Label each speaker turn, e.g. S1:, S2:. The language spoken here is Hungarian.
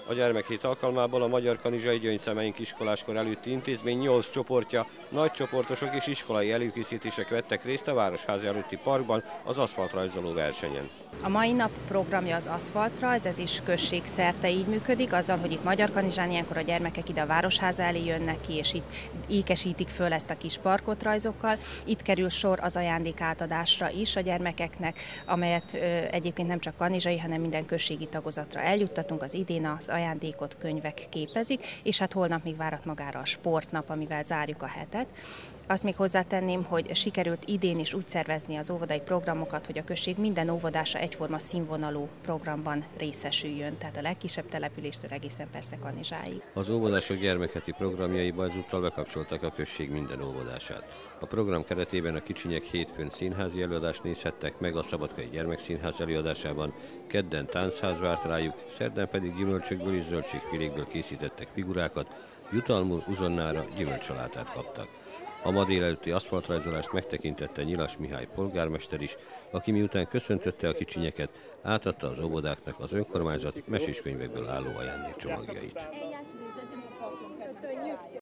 S1: A gyermekhét alkalmából a Magyar Kanizsai Gyöngyszemeink iskoláskor előtti intézmény 8 csoportja, nagycsoportosok és iskolai előkészítések vettek részt a Városháza előtti parkban az aszfaltrajzoló versenyen.
S2: A mai nap programja az aszfaltrajz, ez is községszerte így működik, azzal, hogy itt Magyarkanizsán ilyenkor a gyermekek ide a Városháza elé jönnek ki, és itt ékesítik föl ezt a kis parkot rajzokkal. Itt kerül sor az ajándékátadásra is a gyermekeknek, amelyet egyébként nem csak kanizsai, hanem minden községi tagozatra eljuttatunk. Az idén az ajándékot könyvek képezik, és hát holnap még várat magára a sportnap, amivel zárjuk a hetet. Azt még hozzátenném, hogy sikerült idén is úgy szervezni az óvodai programokat, hogy a község minden óvodása egyforma színvonalú programban részesüljön, tehát a legkisebb településtől egészen persze Kanizsáig.
S1: Az óvodások gyermekheti programjaiba ezúttal bekapcsoltak a község minden óvodását. A program keretében a kicsinyek hétfőn színházi előadást nézhettek meg a Szabadkai Gyermekszínház előadásában, kedden táncház várt rájuk, szerdán pedig gyümölcsökből és zöldségfilékből készítettek figurákat, jutalmul uzonnára gyümölcsalátát kaptak. A ma délelőtti aszfaltrajzolást megtekintette Nyilas Mihály polgármester is, aki miután köszöntötte a kicsinyeket, átadta az óvodáknak az önkormányzati meséskönyvekből álló ajándékcsomagjait.